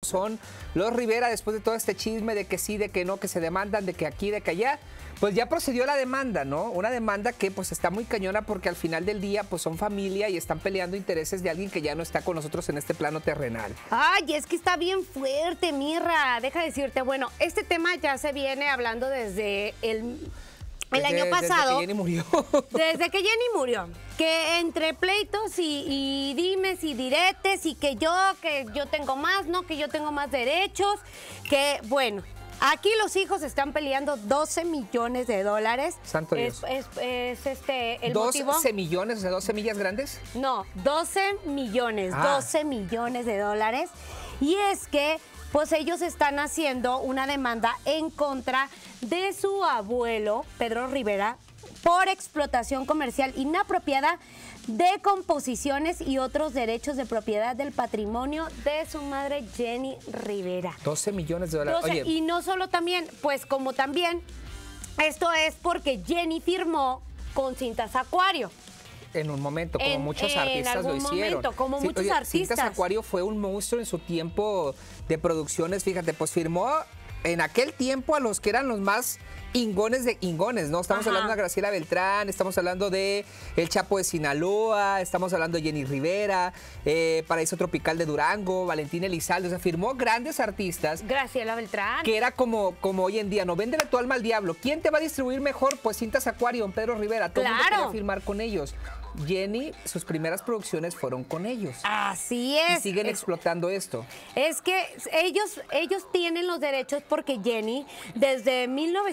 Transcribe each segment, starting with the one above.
son los Rivera, después de todo este chisme de que sí, de que no, que se demandan, de que aquí, de que allá, pues ya procedió la demanda, ¿no? Una demanda que pues está muy cañona porque al final del día pues son familia y están peleando intereses de alguien que ya no está con nosotros en este plano terrenal. Ay, es que está bien fuerte, Mirra. Deja decirte, bueno, este tema ya se viene hablando desde el año pasado. Desde que Jenny murió. Desde que Jenny murió. Que entre pleitos y dimes y diretes y que yo tengo más, no, que yo tengo más derechos, que bueno. Aquí los hijos están peleando 12 millones de dólares. Santo Dios. Es el 12 motivo. millones, o sea, 2 semillas grandes. No, 12 millones, 12 millones de dólares. Y es que, pues ellos están haciendo una demanda en contra de su abuelo, Pedro Rivera, por explotación comercial inapropiada de composiciones y otros derechos de propiedad del patrimonio de su madre Jenny Rivera. 12 millones de dólares. 12, Oye, y no solo también, pues como también, esto es porque Jenny firmó con Cintas Acuario. en un momento, como muchos artistas lo hicieron. Momento, como muchos artistas. Cintas Acuario fue un monstruo en su tiempo de producciones, fíjate, pues firmó en aquel tiempo a los que eran los más ingones de ingones, ¿no? Estamos hablando de Graciela Beltrán, estamos hablando de El Chapo de Sinaloa, estamos hablando de Jenny Rivera, Paraíso Tropical de Durango, Valentín Elizalde, o sea, firmó grandes artistas. Graciela Beltrán. Que era como hoy en día, no, véndele tu alma al diablo. ¿Quién te va a distribuir mejor? Pues Cintas Acuario, Pedro Rivera, todo el mundo quería firmar con ellos. Jenny, sus primeras producciones fueron con ellos. Así es. Y siguen explotando esto. Es que ellos tienen los derechos porque Jenny, desde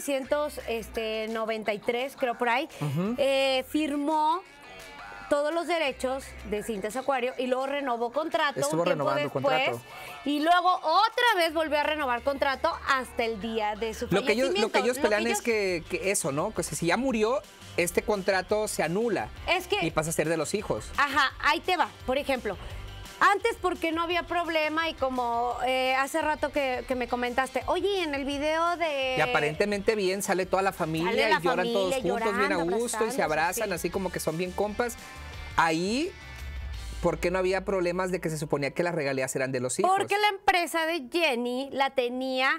1993, creo por ahí, firmó todos los derechos de Cintas Acuario y luego renovó contrato. Estuvo un tiempo renovando después, contrato. Y luego otra vez volvió a renovar contrato hasta el día de su fallecimiento. Lo que ellos pelean es que eso, ¿no? Que si ya murió, este contrato se anula. Es que, y pasa a ser de los hijos. Ajá, ahí te va. Por ejemplo, antes porque no había problema y como hace rato que me comentaste, oye, en el video de... Y aparentemente bien, sale toda la familia y lloran todos juntos, bien a gusto, y se abrazan, así como que son bien compas. Ahí, ¿por qué no había problemas de que se suponía que las regalías eran de los hijos? Porque la empresa de Jenny la tenía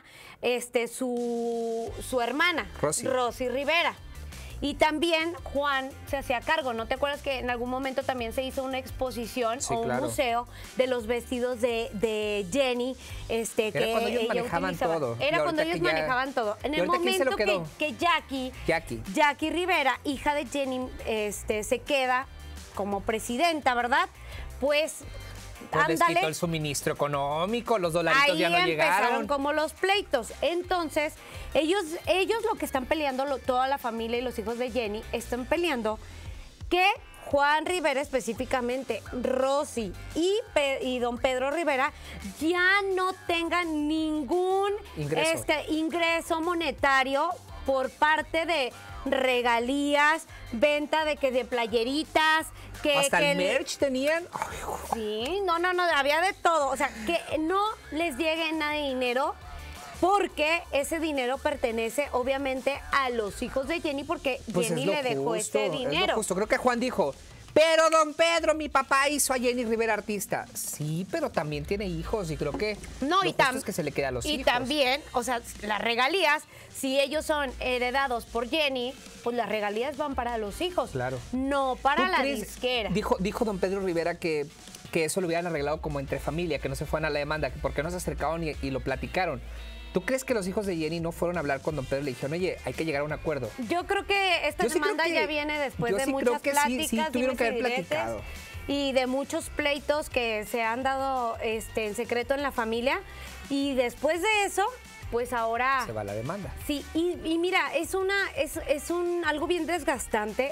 su hermana, Rosy Rivera. Y también Juan se hacía cargo. ¿No te acuerdas que en algún momento también se hizo una exposición o un museo de los vestidos de Jenny? Era cuando ellos manejaban todo. Era cuando ellos manejaban todo. En el momento que Jackie Rivera, hija de Jenny, se queda como presidenta, ¿verdad? Pues les quitó el suministro económico, los dolaritos ya no llegaron. Ahí empezaron como los pleitos. Entonces, ellos lo que están peleando, toda la familia y los hijos de Jenny, están peleando que Juan Rivera específicamente, Rosy y don Pedro Rivera ya no tengan ningún ingreso monetario por parte de regalías, venta de playeritas, hasta el merch tenían. Sí, no, había de todo. O sea, que no les llegue nada de dinero porque ese dinero pertenece obviamente a los hijos de Jenny porque Jenny le dejó ese dinero. Es lo justo. Creo que Juan dijo, pero don Pedro, mi papá hizo a Jenny Rivera artista. Sí, pero también tiene hijos y creo que lo justo es que se le queda a los hijos. Y también, o sea, las regalías, si ellos son heredados por Jenny, pues las regalías van para los hijos. Claro. No para la disquera. Dijo don Pedro Rivera que eso lo hubieran arreglado como entre familia, que no se fueran a la demanda, que porque no se acercaron y lo platicaron. ¿Tú crees que los hijos de Jenny no fueron a hablar con don Pedro y le dijeron, oye, hay que llegar a un acuerdo? Yo creo que esta demanda ya viene después de muchas pláticas. Sí, tuvieron que haber platicado. Y de muchos pleitos que se han dado en secreto en la familia. Y después de eso, pues ahora... se va la demanda. Sí, y mira, es algo bien desgastante,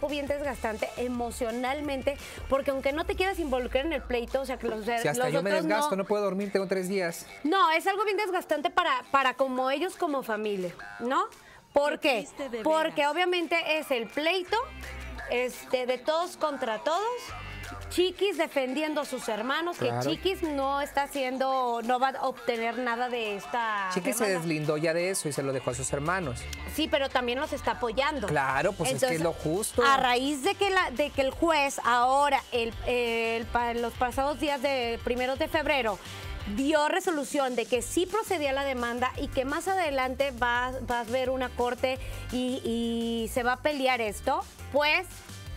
emocionalmente, porque aunque no te quieras involucrar en el pleito, o sea, que si hasta yo me desgasto, no puedo dormir, tengo 3 días. No, es algo bien desgastante para como ellos como familia, ¿no? ¿Por qué? Porque obviamente es el pleito de todos contra todos. Chiquis defendiendo a sus hermanos, claro. Que Chiquis no va a obtener nada de esta Chiquis se deslindó ya de eso y se lo dejó a sus hermanos. Sí, pero también los está apoyando. Claro, pues entonces, es que es lo justo. A raíz de que el juez ahora, los pasados días de 1 de febrero, dio resolución de que sí procedía la demanda y que más adelante va a haber una corte y se va a pelear esto, pues,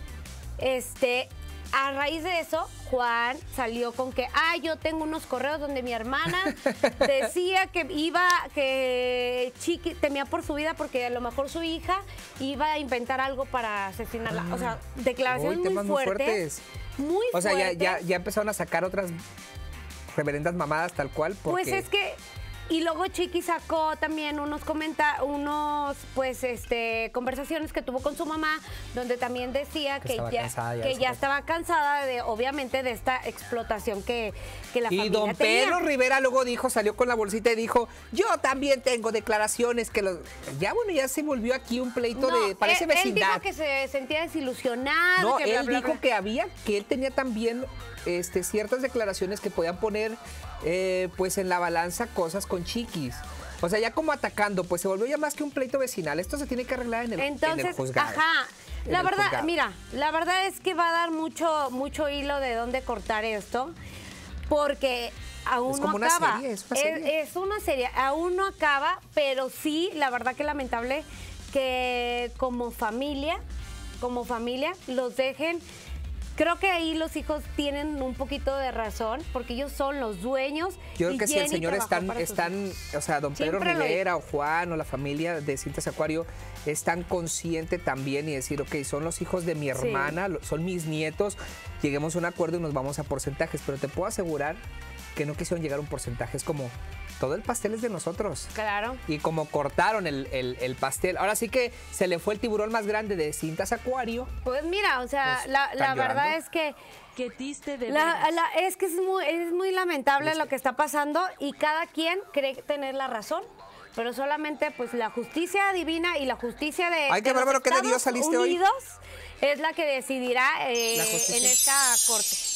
a raíz de eso, Juan salió con que, yo tengo unos correos donde mi hermana decía que Chiqui temía por su vida porque a lo mejor su hija iba a inventar algo para asesinarla. O sea, declaraciones muy fuertes. Muy fuertes. O sea, ya empezaron a sacar otras reverendas mamadas tal cual. Porque... Pues es que... Y luego Chiqui sacó también unas conversaciones que tuvo con su mamá, donde también decía que ya estaba cansada de, obviamente, de esta explotación que la familia tenía. Y don Pedro Rivera luego salió con la bolsita y dijo, yo también tengo declaraciones que ya se volvió aquí un pleito parece vecindad. Él dijo que se sentía desilusionado. No, que él dijo que él tenía también ciertas declaraciones que podían poner pues en la balanza cosas con Chiquis. O sea, ya como atacando, pues se volvió ya más que un pleito vecinal. Esto se tiene que arreglar en el juzgado. La verdad, mira, la verdad es que va a dar mucho hilo de dónde cortar esto, porque aún no acaba. Es una serie, aún no acaba, pero sí, la verdad que lamentable que como familia los dejen. Creo que ahí los hijos tienen un poquito de razón, porque ellos son los dueños. Yo creo que si el señor o sea, don Pedro Rivera o Juan o la familia de Cintas Acuario es tan consciente también y decir, ok, son los hijos de mi hermana, son mis nietos, lleguemos a un acuerdo y nos vamos a porcentajes, pero te puedo asegurar que no quisieron llegar a un porcentaje, es como... Todo el pastel es de nosotros. Claro. Y como cortaron el pastel, ahora sí que se le fue el tiburón más grande de Cintas Acuario. Pues mira, o sea, pues, la verdad es que... Qué triste de es que es muy lamentable lo que está pasando y cada quien cree tener la razón. Pero solamente pues la justicia divina y la justicia de Ay, qué bárbaro, ¿qué de Dios saliste hoy? Unidos es la que decidirá en esta corte.